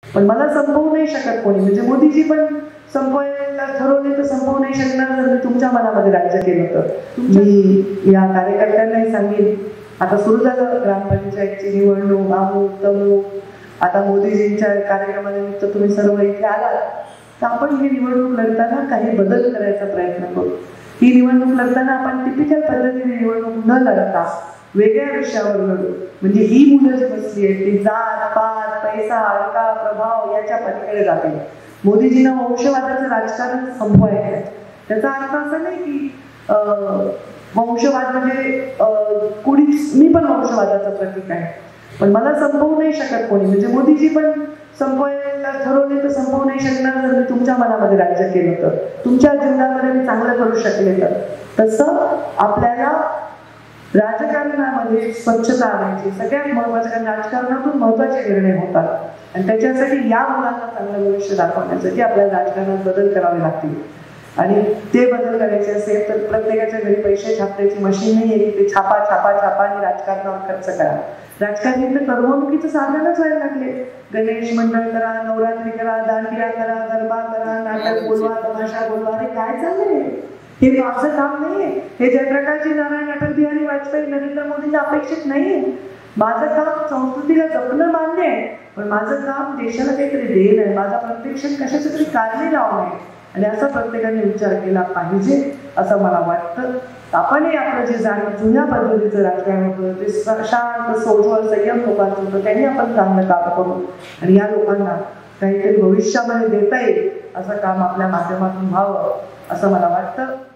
पण मला संपवू नाही शकत कोणी. म्हणजे मोदीजी पण संपवायला ठरवले तर संपवू नाही शकणार जर मी तुमच्या मनामध्ये राज्य केलं तर. मी या कार्यकर्त्यांनाही सांगेन, आता सुरू झालं ग्रामपंचायतची निवडणूक, अमुक तमुक, आता मोदीजींच्या कार्यक्रमानिमित्त तुम्ही सर्व इथे आलात, तर आपण ही निवडणूक लढताना काही बदल करायचा प्रयत्न करू. ही निवडणूक लढताना आपण टिपिकल पद्धतीने निवडणूक न लढता वेगळ्या विषयावर लढू. म्हणजे ही मुलं जी बसली आहेत ती जात पात पैसा हलका प्रभाव याच्या पलीकडे जाते. मोदीजींना वंशवादाचं राजकारण संपवायचं. त्याचा अर्थ असा नाही की वंशवाद म्हणजे कोणीच, मी पण वंशवादाचं प्रतीक आहे, पण मला संपवू नाही शकत कोणी. म्हणजे मोदीजी पण संपवायला ठरवले तर संपवू नाही शकणार जर मी तुमच्या मनामध्ये राज्य केलं तर, तुमच्या जीवनामध्ये मी चांगलं करू शकले तर. तसं आपल्याला राजकारणामध्ये स्वच्छता आणायची सगळ्यात महत्वाचं, कारण राजकारणातून महत्वाचे निर्णय होतात आणि त्याच्यासाठी या मुलांना चांगलं भविष्य दाखवण्यासाठी आपल्याला राजकारणात बदल करावे लागतील. आणि ते बदल करायचे असेल तर प्रत्येकाच्या घरी पैसे छापण्याची मशीन नाही आहे, ते छापा छापा छापा आणि राजकारणावर खर्च करा. राजकारणी तर करमणुकीचं साधनच व्हायला लागले. गणेश मंडळ करा, नवरात्री करा, दांडिया करा, गरबा करा, नाटक बोलवा, तमाशा बोलवा. अरे काय चाललंय? हे माझं काम नाहीये. हे जयप्रकाशजी नारायण, अटल बिहारी वाजपेयी, नरेंद्र मोदींना अपेक्षित नाहीये. माझं काम संस्कृतीला जपणं मान्य आहे, पण माझं काम देशाला काहीतरी देणं आहे. माझा प्रत्येक क्षण कशाचं तरी कारणे लावणं आहे. आणि असा प्रत्येकाने विचार केला पाहिजे असं मला वाटतं. आपणही आपलं जे जुन्या पद्धतीचं राजकारण होतं, जे शांत सोजवळ संयम लोकांचं होतं, त्यांनी आपण चांगलं काम करू आणि या लोकांना काहीतरी भविष्यामध्ये देता येईल असं काम आपल्या माध्यमातून व्हावं असं मला वाटतं.